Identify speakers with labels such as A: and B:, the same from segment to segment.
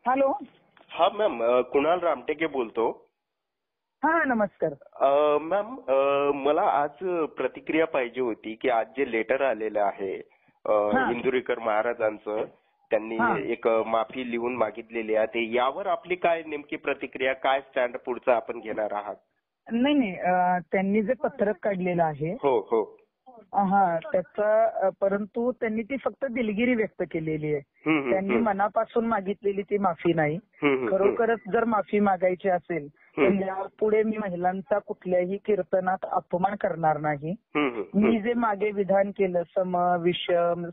A: Hello.
B: हा ma'am, Kunal Ramteke बोलतो.
A: हा, नमस्कार.
B: मॅम, मला आज प्रतिक्रिया पाहिजे होती की आज जे लेटर आलेलं आहे इंदुरीकर महाराजांचं, त्यांनी एक माफी लिहून मागितलेली आहे, ते यावर आपली काय नेमकी प्रतिक्रिया, काय स्टँड पुढचा आपण घेणार आहात?
A: नाही, त्यांनी जे पत्रक काढलेलं आहे,
B: हो हो,
A: त्याचा परंतु त्यांनी ती फक्त दिलगिरी व्यक्त केलेली आहे. त्यांनी मनापासून मागितलेली ती माफी नाही. खरोखरच जर माफी मागायची असेल तर यापुढे मी महिलांचा कुठल्याही कीर्तनात अपमान करणार नाही. मी जे मागे विधान केलं, सम विषम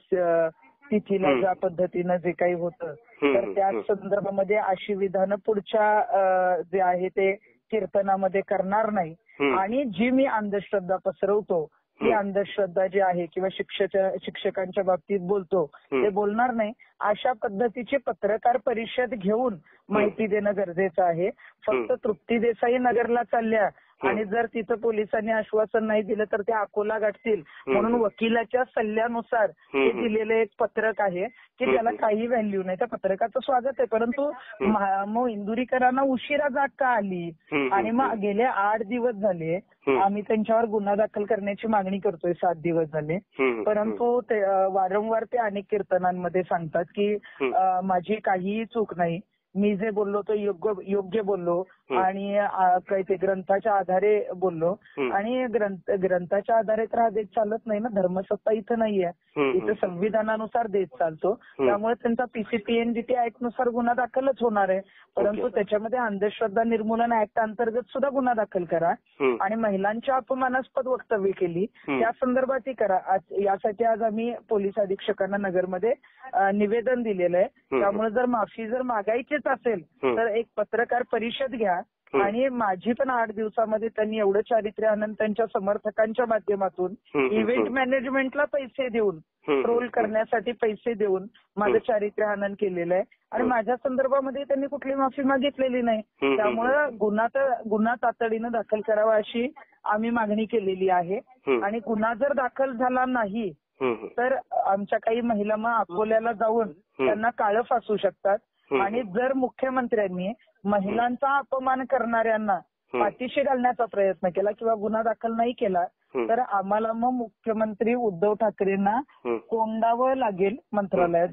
A: तिथीला ज्या पद्धतीनं जे काही होतं, तर त्या संदर्भामध्ये अशी विधानं पुढच्या जे आहे ते कीर्तनामध्ये करणार नाही. आणि जी मी अंधश्रद्धा पसरवतो ती अंधश्रद्धा जी आहे किंवा शिक्षकांच्या बाबतीत बोलतो ते बोलणार नाही. अशा पद्धतीची पत्रकार परिषद घेऊन माहिती देणं गरजेचं आहे. फक्त तृप्ती देसाई नगरला चालल्या आणि जर तिथं पोलिसांनी आश्वासन नाही दिलं तर ते अकोला गाठतील म्हणून वकिलाच्या सल्ल्यानुसार ते दिलेलं एक पत्रक आहे की त्याला काही व्हॅल्यू नाही. त्या पत्रकाचं स्वागत आहे, परंतु मग इंदुरीकरांना उशिरा जाग का आली? आणि मग गेले 8 दिवस झाले आम्ही त्यांच्यावर गुन्हा दाखल करण्याची मागणी करतोय, 7 दिवस झाले. परंतु वारंवार ते अनेक कीर्तनांमध्ये सांगतात की माझी काहीही चूक नाही, मी जे बोललो तो योग्य बोललो आणि काही ते ग्रंथाच्या आधारे बोललो. आणि ग्रंथाच्या आधारे तर हा देश चालत नाही ना, धर्मसत्ता इथं नाहीये, इथं संविधानानुसार देश चालतो. त्यामुळे त्यांचा पीसीपीएनडीटी ऍक्ट नुसार गुन्हा दाखलच होणार आहे. परंतु त्याच्यामध्ये अंधश्रद्धा निर्मूलन ऍक्ट अंतर्गत सुद्धा गुन्हा दाखल करा आणि महिलांच्या अपमानास्पद वक्तव्य केली त्या संदर्भातही करा. यासाठी आज आम्ही पोलीस अधीक्षकांना नगरमध्ये निवेदन दिलेलं आहे. त्यामुळे जर माफी मागायचीच असेल तर एक पत्रकार परिषद घ्या आणि माझी पण 8 दिवसामध्ये त्यांनी एवढं चारित्र्य हनन त्यांच्या समर्थकांच्या माध्यमातून इव्हेंट मॅनेजमेंटला पैसे देऊन, ट्रोल करण्यासाठी पैसे देऊन माझं चारित्र्य हनन केलेलं आहे आणि माझ्या संदर्भामध्ये त्यांनी कुठली माफी मागितलेली नाही. त्यामुळे गुन्हा तातडीनं दाखल करावा अशी आम्ही मागणी केलेली आहे. आणि गुन्हा जर दाखल झाला नाही तर आमच्या काही महिला मग अकोल्याला जाऊन त्यांना काळं फासू शकतात. आणि जर मुख्यमंत्र्यांनी महिलांचा अपमान करणाऱ्यांना पाठीशी घालण्याचा प्रयत्न केला किंवा गुन्हा दाखल नाही केला तर आम्हाला मग मुख्यमंत्री उद्धव ठाकरेंना कोंडावं लागेल मंत्रालयात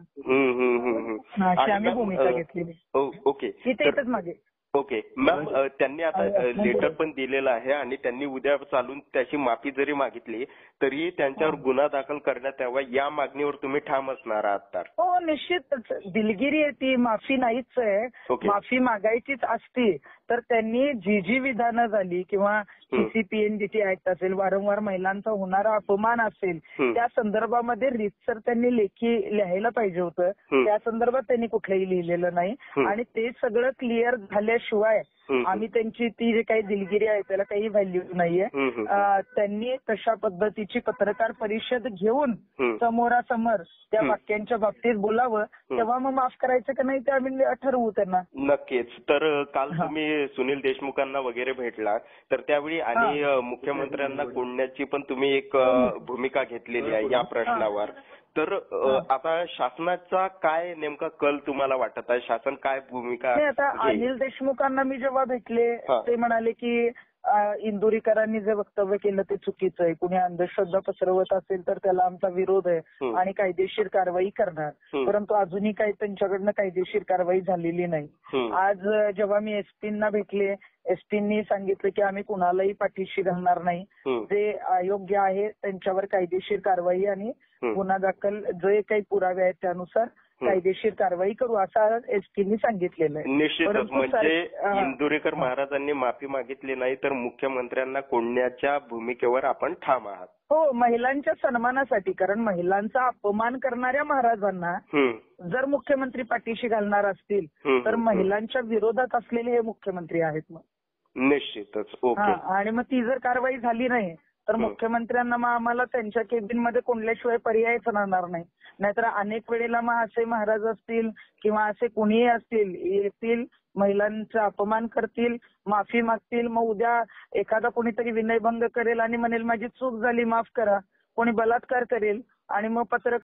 A: जाऊन. अशी आम्ही भूमिका घेतलेली.
B: ओके,
A: इथेच मागे.
B: ओके मॅम, त्यांनी आता लेटर पण दिलेलं आहे आणि त्यांनी उद्या चालून त्याची माफी जरी मागितली तरी त्यांच्यावर गुन्हा दाखल करण्यात यावा या मागणीवर तुम्ही ठाम असणार आहात तर?
A: हो, निश्चितच. दिलगिरी आहे ती, माफी नाहीच आहे. माफी मागायचीच असती तर त्यांनी जी विधानं झाली किंवा पीसीपीएनडीटी ऍक्ट असेल, वारंवार महिलांचा होणारा अपमान असेल, त्या संदर्भामध्ये रीतसर त्यांनी लेखी लिहायला पाहिजे होतं. त्या संदर्भात त्यांनी कुठलंही लिहिलेलं नाही आणि ते सगळं क्लिअर झाल्याशिवाय आम्ही त्यांची ती जे काही दिलगिरी आहे त्याला काही व्हॅल्यू नाहीये. त्यांनी तशा पद्धतीची पत्रकार परिषद घेऊन समोरासमोर त्या वाक्यांच्या बाबतीत बोलावं, तेव्हा मग माफ करायचं का नाही ते आम्ही ठरवू त्यांना.
B: नक्कीच. तर काल तुम्ही सुनील देशमुखांना वगैरे भेटला तर त्यावेळी आणि मुख्यमंत्र्यांना कोंडण्याची पण तुम्ही एक भूमिका घेतलेली आहे या प्रश्नावर. तर आता शासनाचा काय नेमका कल तुम्हाला वाटत आहे? शासन काय भूमिका?
A: आता अनिल देशमुखांना मी जेव्हा भेटले ते म्हणाले की इंदुरीकरांनी जे वक्तव्य केलं ते चुकीचं आहे, कुणी अंधश्रद्धा पसरवत असेल तर त्याला आमचा विरोध आहे आणि कायदेशीर कारवाई करणार. परंतु अजूनही काही त्यांच्याकडनं कायदेशीर कारवाई झालेली नाही. आज जेव्हा मी एसपींना भेटले, एसपींनी सांगितलं की आम्ही कुणालाही पाठीशी घालणार नाही, जे अयोग्य आहे त्यांच्यावर कायदेशीर कारवाई आणि गुन्हा दाखल जे काही पुरावे आहेत त्यानुसार कायदेशीर कारवाई करू असं एसपींनी सांगितलेलं आहे.
B: निश्चितच. म्हणजे इंदुरीकर महाराजांनी माफी मागितली नाही तर मुख्यमंत्र्यांना कोंडण्याच्या भूमिकेवर आपण ठाम आहात?
A: हो, महिलांच्या सन्मानासाठी. कारण महिलांचा अपमान करणाऱ्या महाराजांना जर मुख्यमंत्री पाठीशी घालणार असतील तर महिलांच्या विरोधात असलेले हे मुख्यमंत्री आहेत. मग
B: निश्चितच. ओके.
A: आणि मग ती जर कारवाई झाली नाही तर मुख्यमंत्र्यांना मग आम्हाला त्यांच्या केबिनमध्ये कोंडल्याशिवाय पर्यायच राहणार नाही. नाहीतर अनेक वेळेला मग असे महाराज असतील किंवा असे कुणीही असतील येतील, महिलांचा अपमान करतील, माफी मागतील. मग उद्या एखादा कोणीतरी विनयभंग करेल आणि म्हणेल माझी चूक झाली माफ करा, कोणी बलात्कार करेल आणि मग